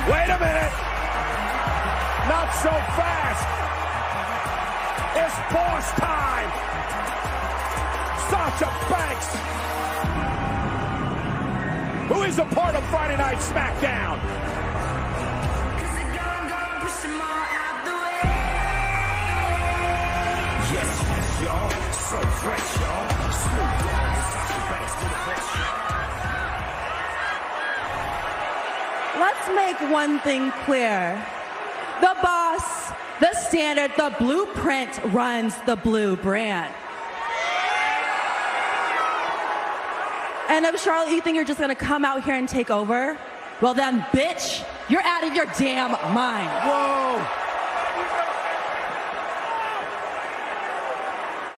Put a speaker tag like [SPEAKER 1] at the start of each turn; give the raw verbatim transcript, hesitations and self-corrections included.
[SPEAKER 1] Wait a minute. Not so fast. It's boss time. Sasha Banks, who is a part of Friday Night Smackdown.
[SPEAKER 2] Yes, yes, y'all. So fresh, y'all. Smooth down. Sasha Banks to the fresh.
[SPEAKER 3] Let's make one thing clear. The boss, the standard, the blueprint runs the blue brand. And if, Charlotte, you think you're just gonna come out here and take over, well then, bitch, you're out of your damn mind.
[SPEAKER 1] Whoa.